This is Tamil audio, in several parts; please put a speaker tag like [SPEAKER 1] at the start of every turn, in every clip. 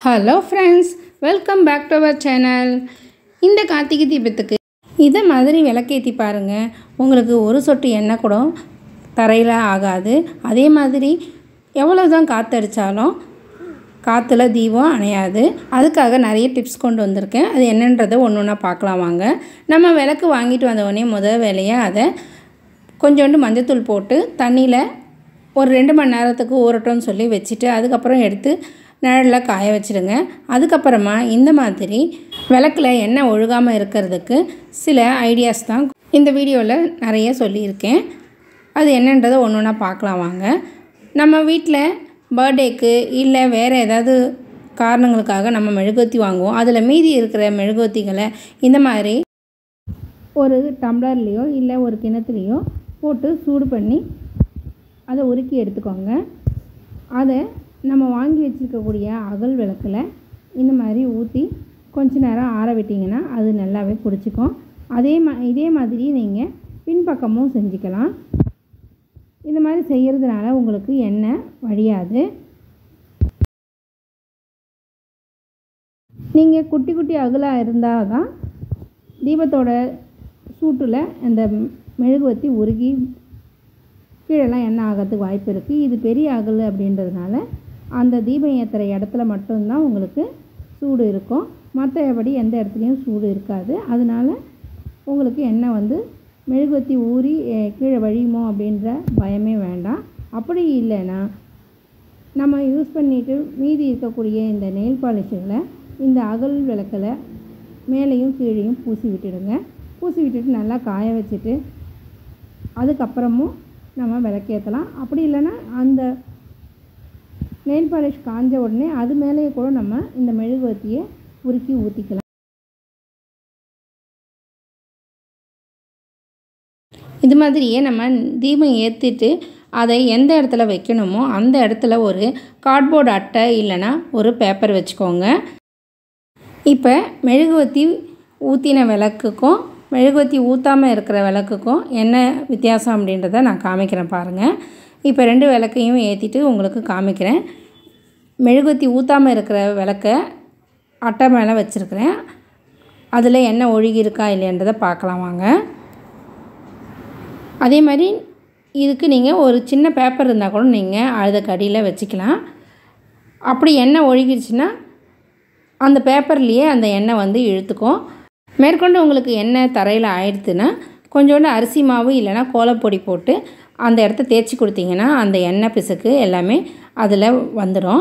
[SPEAKER 1] Hello friends, welcome back to our channel. இந்த கார்த்திகை தீபத்துக்கு இதை மாதிரி விளக்கேற்றி பாருங்கள். உங்களுக்கு ஒரு சொட்டு எண்ணெய் கூட தரையில் ஆகாது. அதே மாதிரி எவ்வளோ தான் காற்றடித்தாலும் காற்றுல தீபம் அணையாது. அதுக்காக நிறைய டிப்ஸ் கொண்டு வந்திருக்கேன். அது என்னன்றதை ஒன்று ஒன்றா பார்க்கலாம் வாங்க. நம்ம விளக்கு வாங்கிட்டு வந்தோடனே முதல் வேலையாக அதை கொஞ்சோண்டு மஞ்சத்தூள் போட்டு தண்ணியில் ஒரு 2 மணி நேரத்துக்கு ஊறட்டும்னு சொல்லி வச்சுட்டு அதுக்கப்புறம் எடுத்து நிழலில் காய வச்சுடுங்க. அதுக்கப்புறமா இந்த மாதிரி விளக்கில் எண்ணெய் ஒழுகாமல் இருக்கிறதுக்கு சில ஐடியாஸ் தான் இந்த வீடியோவில் நிறைய சொல்லியிருக்கேன். அது என்னன்றதை ஒன்று ஒன்றா பார்க்கலாம் வாங்க. நம்ம வீட்டில் பர்த்டேக்கு இல்லை வேறு ஏதாவது காரணங்களுக்காக நம்ம மெழுகுவர்த்தி வாங்குவோம். அதில் மீதி இருக்கிற மெழுகுவர்த்திகளை இந்த மாதிரி ஒரு டம்ளர்லேயோ இல்லை ஒரு கிணத்துலேயோ போட்டு சூடு பண்ணி அதை உருக்கி எடுத்துக்கோங்க. அதை நம்ம வாங்கி வச்சுருக்கக்கூடிய அகல் விளக்கில் இந்த மாதிரி ஊற்றி கொஞ்ச நேரம் ஆற விட்டிங்கன்னா அது நல்லாவே பிடிச்சிக்கும். இதே மாதிரி நீங்கள் பின்பக்கமும் செஞ்சுக்கலாம். இந்த மாதிரி செய்கிறதுனால உங்களுக்கு எண்ணெய் வடியாது. நீங்கள் குட்டி குட்டி அகலாக இருந்தால் தான் தீபத்தோட சூட்டில் அந்த மெழுகுவர்த்தி உருகி கீழெல்லாம் எண்ணெய் ஆகிறதுக்கு வாய்ப்பு இருக்குது. இது பெரிய அகல் அப்படின்றதுனால அந்த தீபம் ஏற்றுற இடத்துல மட்டும்தான் உங்களுக்கு சூடு இருக்கும். மற்றபடி எந்த இடத்துலையும் சூடு இருக்காது. அதனால் உங்களுக்கு எண்ணெய் மெழுகுவர்த்தி ஊறி கீழே வழியுமோ அப்படின்ற பயமே வேண்டாம். அப்படி இல்லைன்னா நம்ம யூஸ் பண்ணிவிட்டு மீதி இருக்கக்கூடிய இந்த நெயில் பாலிஷுகளை இந்த அகல் விளக்கில் மேலேயும் கீழேயும் பூசி விட்டுடுங்க. பூசி விட்டுட்டு நல்லா காய வச்சுட்டு அதுக்கப்புறமும் நம்ம விளக்கேற்றலாம். அப்படி இல்லைன்னா அந்த நெயில் பாலிஷ் காஞ்ச உடனே அது மேலேயே கூட நம்ம இந்த மெழுகுவர்த்தியை உருக்கி ஊற்றிக்கலாம். இது மாதிரியே நம்ம தீபம் ஏற்றிட்டு அதை எந்த இடத்துல வைக்கணுமோ அந்த இடத்துல ஒரு கார்ட்போர்டு அட்டை இல்லைன்னா ஒரு பேப்பர் வச்சுக்கோங்க. இப்போ மெழுகுவர்த்தி ஊற்றின விளக்குக்கும் மெழுகுவர்த்தி ஊற்றாமல் இருக்கிற விளக்குக்கும் என்ன வித்தியாசம் அப்படின்றத நான் காமிக்கிறேன் பாருங்கள். இப்போ 2 விளக்கையும் ஏற்றிட்டு உங்களுக்கு காமிக்கிறேன். மெழுகுவர்த்தி ஊற்றாமல் இருக்கிற விளக்கை அட்டை மேலே வச்சுருக்கிறேன். அதில் எண்ணெய் ஒழுகி இருக்கா இல்லைன்றதை பார்க்கலாம் வாங்க. அதே மாதிரி இதுக்கு நீங்கள் ஒரு சின்ன பேப்பர் இருந்தால் கூட நீங்கள் அதுக்கு அடியில் வச்சுக்கலாம். அப்படி எண்ணெய் ஒழுகிடுச்சுன்னா அந்த பேப்பர்லேயே அந்த எண்ணெய் இழுத்துக்கும். மேற்கொண்டு உங்களுக்கு எண்ணெய் தரையில் ஆயிடுத்துன்னா கொஞ்சோண்டு அரிசி மாவு இல்லைனா கோலப்பொடி போட்டு அந்த இடத்த தேய்ச்சி கொடுத்தீங்கன்னா அந்த எண்ணெய் பிசுக்கு எல்லாமே அதில் வந்துடும்.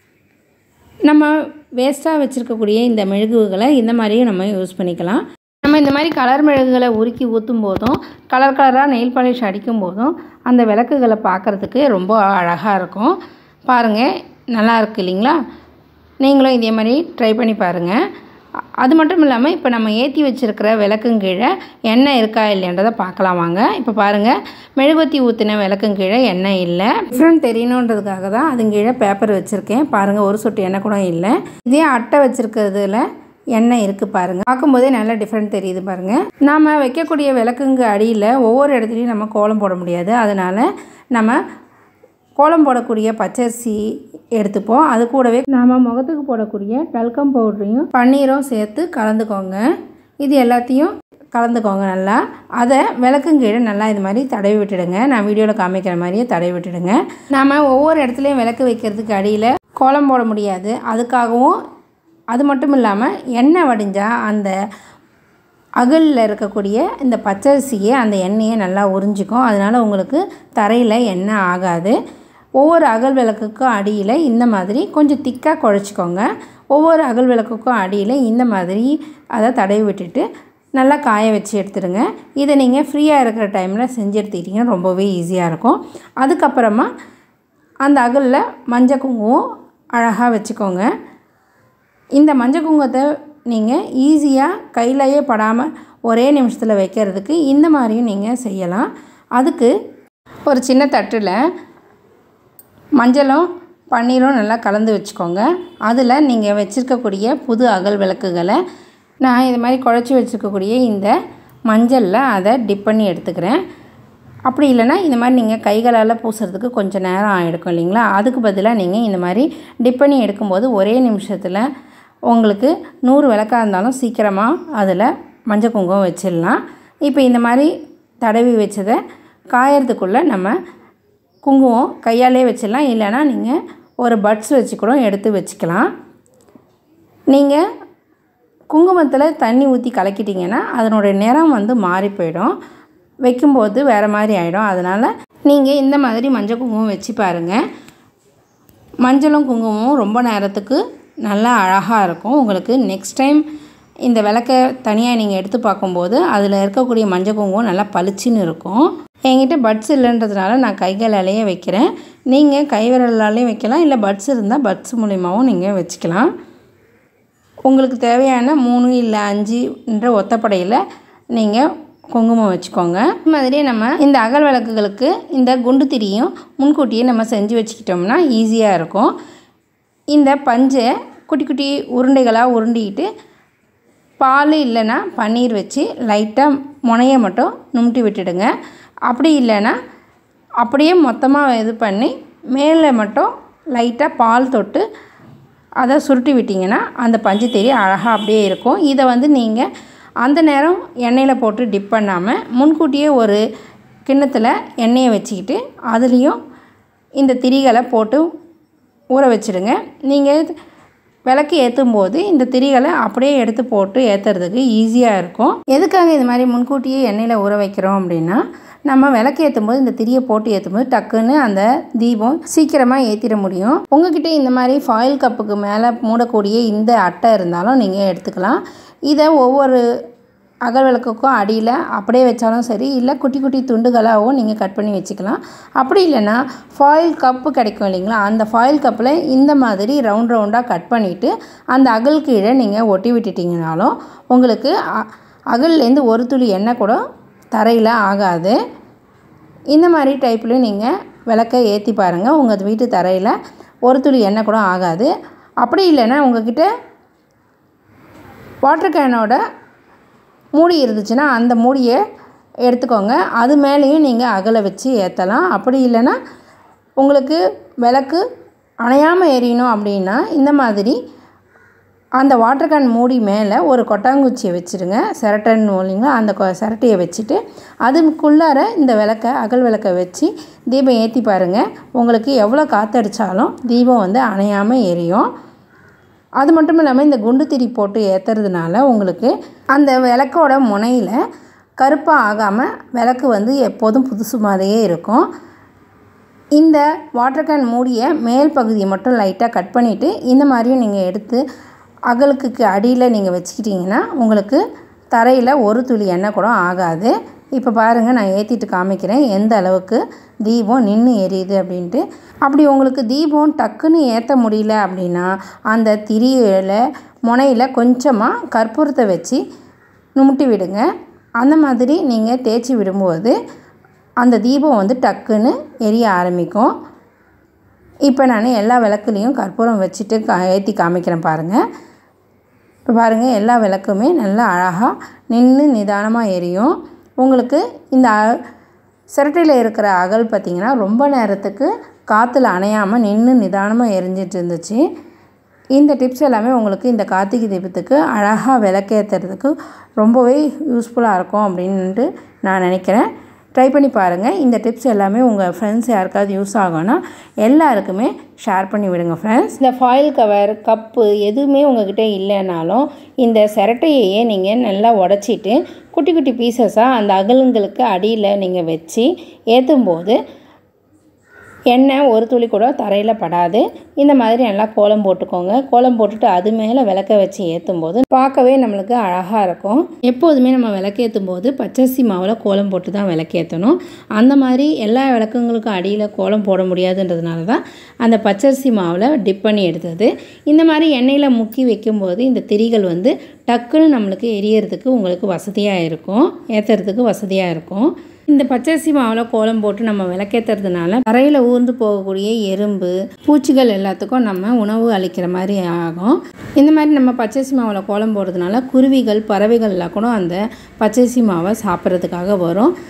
[SPEAKER 1] நம்ம வேஸ்ட்டாக வச்சுருக்கக்கூடிய இந்த மெழுகுகளை இந்த மாதிரியும் நம்ம யூஸ் பண்ணிக்கலாம். நம்ம இந்த மாதிரி கலர் மெழுகுகளை உருக்கி ஊற்றும் போதும் கலர் கலராக நெயில் பாலிஷ் அடிக்கும் போதும் அந்த விளக்குகளை பார்க்குறதுக்கு ரொம்ப அழகாக இருக்கும். பாருங்கள், நல்லா இருக்குது இல்லைங்களா? நீங்களும் இதே மாதிரி ட்ரை பண்ணி பாருங்கள். அது மட்டும் இல்லாமல் இப்போ நம்ம ஏற்றி வச்சுருக்கிற விளக்குங்கீழே எண்ணெய் இருக்கா இல்லைன்றதை பார்க்கலாம் வாங்க. இப்போ பாருங்கள், மெழுகுவர்த்தி ஊற்றின விளக்குங்கீழே எண்ணெய் இல்லை. டிஃப்ரெண்ட் தெரியணுன்றதுக்காக தான் அதுங்கீழே பேப்பர் வச்சுருக்கேன். பாருங்கள், ஒரு சொட்டு எண்ணெய் கூட இல்லை. இதே அட்டை வச்சுருக்கிறதுல எண்ணெய் இருக்குது பாருங்கள். பார்க்கும்போதே நல்லா டிஃப்ரெண்ட் தெரியுது பாருங்கள். நாம் வைக்கக்கூடிய விளக்குங்க அடியில் ஒவ்வொரு இடத்துலையும் நம்ம கோலம் போட முடியாது. அதனால் நம்ம கோலம் போடக்கூடிய பச்சரிசி எடுத்துப்போம். அது கூடவே நாம் முகத்துக்கு போடக்கூடிய டல்கம் பவுடரையும் பன்னீரும் சேர்த்து கலந்துக்கோங்க. இது எல்லாத்தையும் கலந்துக்கோங்க நல்லா. அதை விளக்குங்கீழே நல்லா இது மாதிரி தடவி விட்டுடுங்க. நான் வீடியோவில் காமிக்கிற மாதிரியே தடவி விட்டுடுங்க. நாம் ஒவ்வொரு இடத்துலையும் விளக்கு வைக்கிறதுக்கு அடியில் கோலம் போட முடியாது. அதுக்காகவும் அது மட்டும் இல்லாமல் எண்ணெய் வடிஞ்சால் அந்த அகலில் இருக்கக்கூடிய இந்த பச்சரிசியை அந்த எண்ணெயை நல்லா உறிஞ்சிக்கும். அதனால் உங்களுக்கு தரையில் எண்ணெய் ஆகாது. ஒவ்வொரு அகல் விளக்குக்கும் அடியில் இந்த மாதிரி கொஞ்சம் திக்காக குழச்சிக்கோங்க. ஒவ்வொரு அகல் விளக்குக்கும் அடியில் இந்த மாதிரி அதை தடவி விட்டுட்டு நல்லா காய வச்சு எடுத்துடுங்க. இதை நீங்கள் ஃப்ரீயாக இருக்கிற டைமில் செஞ்சு எடுத்துக்கிட்டிங்கன்னா ரொம்பவே ஈஸியாக இருக்கும். அதுக்கப்புறமா அந்த அகலில் மஞ்சள் குங்குமம் அழகாக வச்சுக்கோங்க. இந்த மஞ்சள் குங்குமத்தை நீங்கள் ஈஸியாக கையிலையே படாமல் ஒரே நிமிஷத்தில் வைக்கிறதுக்கு இந்த மாதிரியும் நீங்கள் செய்யலாம். அதுக்கு ஒரு சின்ன தட்டில் மஞ்சளும் பன்னீரும் நல்லா கலந்து வச்சுக்கோங்க. அதில் நீங்கள் வச்சுருக்கக்கூடிய புது அகல் விளக்குகளை நான் இது மாதிரி குழச்சி வச்சுருக்கக்கூடிய இந்த மஞ்சளில் அதை டிப் பண்ணி எடுத்துக்கிறேன். அப்படி இல்லைனா இந்த மாதிரி நீங்கள் கைகளால் பூசுறதுக்கு கொஞ்சம் நேரம் ஆகிடும் இல்லைங்களா, அதுக்கு பதிலாக நீங்கள் இந்த மாதிரி டிப் பண்ணி எடுக்கும்போது ஒரே நிமிஷத்தில் உங்களுக்கு 100 விளக்காக இருந்தாலும் சீக்கிரமாக அதில் மஞ்சள் குங்குமம் வச்சிடலாம். இப்போ இந்த மாதிரி தடவி வச்சதை காயறதுக்குள்ளே நம்ம குங்குமம் கையாலே வச்சிடலாம். இல்லைனா நீங்கள் ஒரு பட்ஸ் வச்சு கூட எடுத்து வச்சுக்கலாம். நீங்கள் குங்குமத்தில் தண்ணி ஊற்றி கலக்கிட்டிங்கன்னா அதனுடைய நிறம் மாறி போயிடும், வைக்கும்போது வேறு மாதிரி ஆகிடும். அதனால் நீங்கள் இந்த மாதிரி மஞ்சள் குங்குமம் வச்சு பாருங்கள். மஞ்சளும் குங்குமமும் ரொம்ப நேரத்துக்கு நல்லா அழகாக இருக்கும். உங்களுக்கு நெக்ஸ்ட் டைம் இந்த விளக்கை தனியாக நீங்கள் எடுத்து பார்க்கும்போது அதில் இருக்கக்கூடிய மஞ்சள் குங்குமம் நல்லா பளிச்சுன்னு இருக்கும். என்கிட்ட பட்ஸ் இல்லைன்றதுனால நான் கைகளாலேயே வைக்கிறேன். நீங்கள் கைவிரலாலேயும் வைக்கலாம், இல்லை பட்ஸ் இருந்தால் பட்ஸ் மூலிமாவும் நீங்கள் வச்சுக்கலாம். உங்களுக்கு தேவையான 3 இல்லை 5 ஒத்தப்படையில் நீங்கள் குங்குமம் வச்சுக்கோங்க. இது மாதிரியே நம்ம இந்த அகல் விளக்குகளுக்கு இந்த குண்டு திரியும் முன்கூட்டியே நம்ம செஞ்சு வச்சுக்கிட்டோம்னா ஈஸியாக இருக்கும். இந்த பஞ்சை குட்டி குட்டி உருண்டைகளாக உருண்டிக்கிட்டு பால் இல்லைன்னா பன்னீர் வச்சு லைட்டாக முனையை மட்டும் நுமுட்டி விட்டுடுங்க. அப்படி இல்லைன்னா அப்படியே மொத்தமாக இது பண்ணி மேலே மட்டும் லைட்டாக பால் தொட்டு அதை சுருட்டி விட்டிங்கன்னா அந்த பஞ்சு திரி அழகாக அப்படியே இருக்கும். இதை நீங்கள் அந்த நேரம் எண்ணெயில் போட்டு டிப் பண்ணாமல் முன்கூட்டியே ஒரு கிண்ணத்தில் எண்ணெயை வச்சுக்கிட்டு அதுலேயும் இந்த திரிகளை போட்டு ஊற வச்சுடுங்க. நீங்கள் விளக்கு ஏற்றும் போது இந்த திரிகளை அப்படியே எடுத்து போட்டு ஏற்றுறதுக்கு ஈஸியாக இருக்கும். எதுக்காக இது மாதிரி முன்கூட்டியே எண்ணெயில் ஊற வைக்கிறோம் அப்படின்னா, நம்ம விளக்கு ஏற்றும் போது இந்த திரியை போட்டு ஏற்றும்போது டக்குன்னு அந்த தீபம் சீக்கிரமாக ஏற்றிட முடியும். உங்ககிட்ட இந்த மாதிரி ஃபாயில் கப்புக்கு மேலே மூடக்கூடிய இந்த அட்டை இருந்தாலும் நீங்கள் எடுத்துக்கலாம். இதை ஒவ்வொரு அகல் விளக்குக்கும் அடியில் அப்படியே வச்சாலும் சரி, இல்லை குட்டி குட்டி துண்டுகளாகவும் நீங்கள் கட் பண்ணி வச்சுக்கலாம். அப்படி இல்லைன்னா ஃபாயில் கப்பு கிடைக்கும் இல்லைங்களா, அந்த ஃபாயில் கப்பில் இந்த மாதிரி ரவுண்டாக கட் பண்ணிவிட்டு அந்த அகல் கீழே நீங்கள் ஒட்டி விட்டுட்டிங்கனாலும் உங்களுக்கு அகல்லேருந்து ஒரு துளி எண்ணெய் கூட தரையில் ஆகாது. இந்த மாதிரி டைப்லையும் நீங்கள் விளக்கை ஏற்றி பாருங்கள், உங்கள் வீட்டு தரையில் ஒரு துளி எண்ணெய் கூட ஆகாது. அப்படி இல்லைன்னா உங்கள்கிட்ட வாட்டர் கேனோட மூடி இருந்துச்சுன்னா அந்த மூடியை எடுத்துக்கோங்க, அது மேலேயும் நீங்கள் அகலை வச்சு ஏற்றலாம். அப்படி இல்லைன்னா உங்களுக்கு விளக்கு அணையாமல் எரியணும் அப்படின்னா இந்த மாதிரி அந்த வாட்டர் கேன் மூடி மேலே ஒரு கொட்டாங்குச்சியை வச்சுருங்க, சிரட்டைன்னு இல்லைங்களா, அந்த சிரட்டையை வச்சுட்டு அதுக்குள்ளார இந்த விளக்கை அகல் விளக்கை வச்சு தீபம் ஏற்றி பாருங்கள். உங்களுக்கு எவ்வளோ காற்றடிச்சாலும் தீபம் அணையாமல் எரியும். அது மட்டும் இல்லாமல் இந்த குண்டு திரி போட்டு ஏற்றுறதுனால உங்களுக்கு அந்த விளக்கோட முனையில் கருப்பாக ஆகாமல் விளக்கு எப்போதும் புதுசு மாதிரியே இருக்கும். இந்த வாட்டர் கேன் மூடிய மேல் பகுதியை மட்டும் லைட்டாக கட் பண்ணிவிட்டு இந்த மாதிரியும் நீங்கள் எடுத்து அகலுக்கு அடியில் நீங்கள் வச்சுக்கிட்டிங்கன்னா உங்களுக்கு தரையில் ஒரு துளி எண்ணெய் கூட ஆகாது. இப்போ பாருங்கள், நான் ஏற்றிட்டு காமிக்கிறேன் எந்த அளவுக்கு தீபம் நின்று எரியுது அப்படின்ட்டு. அப்படி உங்களுக்கு தீபம் டக்குன்னு ஏற்ற முடியல அப்படின்னா அந்த திரியில் முனையில் கொஞ்சமாக கற்பூரத்தை வச்சு நுமுட்டி விடுங்க. அந்த மாதிரி நீங்கள் தேய்ச்சி விடும்போது அந்த தீபம் டக்குன்னு எரிய ஆரம்பிக்கும். இப்போ நான் எல்லா விளக்குலேயும் கற்பூரம் வச்சுட்டு ஏற்றி காமிக்கிறேன் பாருங்கள். இப்போ பாருங்கள், எல்லா விளக்குமே நல்லா அழகாக நின்று நிதானமாக எரியும். உங்களுக்கு இந்த சிரட்டையில் இருக்கிற அகல் பார்த்திங்கன்னா ரொம்ப நேரத்துக்கு காற்றுல அணையாமல் நின்று நிதானமாக எரிஞ்சிட்டு இருந்துச்சு. இந்த டிப்ஸ் எல்லாமே உங்களுக்கு இந்த கார்த்திகை தீபத்துக்கு அழகாக விளக்கேற்றுறதுக்கு ரொம்பவே யூஸ்ஃபுல்லாக இருக்கும் அப்படின்ட்டு நான் நினைக்கிறேன். ட்ரை பண்ணி பாருங்கள். இந்த டிப்ஸ் எல்லாமே உங்கள் ஃப்ரெண்ட்ஸ் யாருக்காவது யூஸ் ஆகும்னா எல்லாருக்குமே ஷேர் பண்ணி விடுங்க ஃப்ரெண்ட்ஸ். இந்த ஃபாயில் கவர் கப்பு எதுவுமே உங்கள்கிட்ட இல்லைனாலும் இந்த சிரட்டையே நீங்கள் நல்லா உடச்சிட்டு குட்டி குட்டி பீசஸாக அந்த அகலுங்களுக்கு அடியில் நீங்கள் வச்சு ஏற்றும்போது எண்ணெய் ஒரு துளி கூட தரையில் படாது. இந்த மாதிரி நல்லா கோலம் போட்டுக்கோங்க. கோலம் போட்டுட்டு அது மேலே விளக்க வச்சு ஏற்றும் போது பார்க்கவே நம்மளுக்கு அழகாக இருக்கும். எப்போதுமே நம்ம விளக்கேற்றும் போது பச்சரிசி மாவில் கோலம் போட்டு தான் விளக்கேற்றணும். அந்த மாதிரி எல்லா விளக்குங்களுக்கும் அடியில் கோலம் போட முடியாதுன்றதுனால தான் அந்த பச்சரிசி மாவில் டிப் பண்ணி எடுத்தது. இந்த மாதிரி எண்ணெயில் முக்கி வைக்கும்போது இந்த திரிகள் டக்குன்னு நம்மளுக்கு எரியறதுக்கு உங்களுக்கு வசதியாக இருக்கும், ஏற்றுறதுக்கு வசதியாக இருக்கும். இந்த பச்சரிசி மாவில் கோலம் போட்டு நம்ம விளக்கேற்றுறதுனால தரையில் ஊர்ந்து போகக்கூடிய எறும்பு பூச்சிகள் எல்லாத்துக்கும் நம்ம உணவு அளிக்கிற மாதிரி ஆகும். இந்த மாதிரி நம்ம பச்சரிசி மாவில் கோலம் போடுறதுனால குருவிகள் பறவைகள்லாம் கூட அந்த பச்சரிசி மாவை சாப்பிட்றதுக்காக வரும்.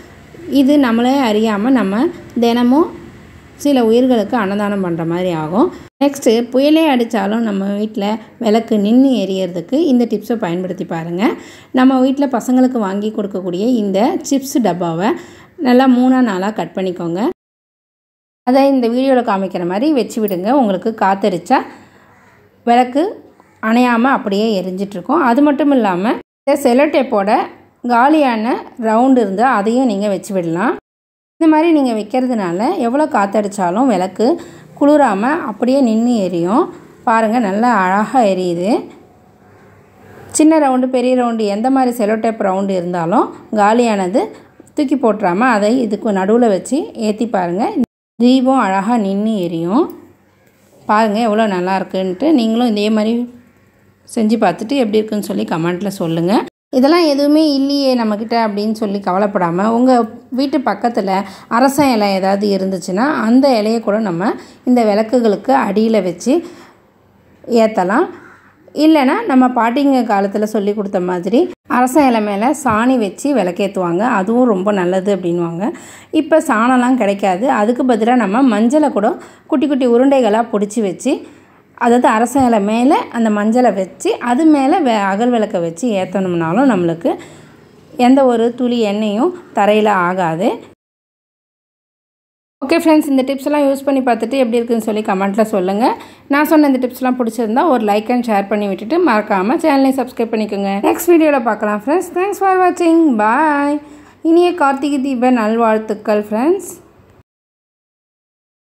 [SPEAKER 1] இது நம்மளே அறியாமல் நம்ம தினமும் சில உயிர்களுக்கு அன்னதானம் பண்ணுற மாதிரி ஆகும். நெக்ஸ்ட்டு புயலே அடித்தாலும் நம்ம வீட்டில் விளக்கு நின்று எரியறதுக்கு இந்த டிப்ஸை பயன்படுத்தி பாருங்கள். நம்ம வீட்டில் பசங்களுக்கு வாங்கி கொடுக்கக்கூடிய இந்த சிப்ஸ் டப்பாவை நல்லா 3-4 கட் பண்ணிக்கோங்க. அதை இந்த வீடியோவில் காமிக்கிற மாதிரி வச்சு விடுங்க. உங்களுக்கு காற்றடிச்சா விளக்கு அணையாமல் அப்படியே எரிஞ்சிட்ருக்கும். அது மட்டும் இல்லாமல் இந்த செல்லோ டேப்போட காலியான ரவுண்டு இருந்தால் அதையும் நீங்கள் வச்சு விடலாம். இந்த மாதிரி நீங்கள் வைக்கிறதுனால எவ்வளோ காற்றடிச்சாலும் விளக்கு குளிராமல் அப்படியே நின்று எரியும். பாருங்கள், நல்லா அழகாக எரியுது. சின்ன ரவுண்டு பெரிய ரவுண்டு எந்த மாதிரி செல்லோ டேப் ரவுண்டு இருந்தாலும் காலியானது தூக்கி போட்டுறாமல் அதை இதுக்கு நடுவில் வச்சு ஏற்றி பாருங்கள். தீபம் அழகாக நின்று எரியும். பாருங்கள் எவ்வளோ நல்லா இருக்குன்ட்டு. நீங்களும் இதே மாதிரி செஞ்சு பார்த்துட்டு எப்படி இருக்குன்னு சொல்லி கமெண்ட்டில் சொல்லுங்கள். இதெல்லாம் எதுவுமே இல்லையே நம்மக்கிட்ட அப்படின்னு சொல்லி கவலைப்படாமல் உங்கள் வீட்டு பக்கத்தில் அரச இலை ஏதாவது இருந்துச்சுன்னா அந்த இலையை கூட நம்ம இந்த விளக்குகளுக்கு அடியில் வச்சு ஏற்றலாம். இல்லைன்னா நம்ம பாட்டிங்க காலத்தில் சொல்லி கொடுத்த மாதிரி அரச இலை மேலே சாணி வச்சு விளக்கேற்றுவாங்க. அதுவும் ரொம்ப நல்லது அப்படின்வாங்க. இப்போ சாணம்லாம் கிடைக்காது. அதுக்கு பதிலாக நம்ம மஞ்சளை கூட குட்டி குட்டி உருண்டைகளாக பிடிச்சி வச்சு, அதாவது அரச இலை மேலே அந்த மஞ்சளை வச்சு அது மேலே அகல் விளக்கை வச்சு ஏற்றணும்னாலும் நம்மளுக்கு எந்த ஒரு துளி எண்ணெயும் தரையில் ஆகாது. ஓகே ஃப்ரெண்ட்ஸ், இந்த டிப்ஸ்லாம் யூஸ் பண்ணி பார்த்துட்டு எப்படி இருக்குதுன்னு சொல்லி கமெண்ட்டில் சொல்லுங்கள். நான் சொன்ன இந்த டிப்ஸ்லாம் பிடிச்சிருந்தா ஒரு லைக் அண்ட் ஷேர் பண்ணி விட்டுட்டு மறக்காமல் சேனலையும் சப்ஸ்கிரைப் பண்ணிக்கோங்க. நெக்ஸ்ட் வீடியோவில் பார்க்கலாம் ஃப்ரெண்ட்ஸ். தேங்க்ஸ் ஃபார் வாட்சிங். பாய். இனிய கார்த்திகை தீப நல்வாழ்த்துக்கள் ஃப்ரெண்ட்ஸ்.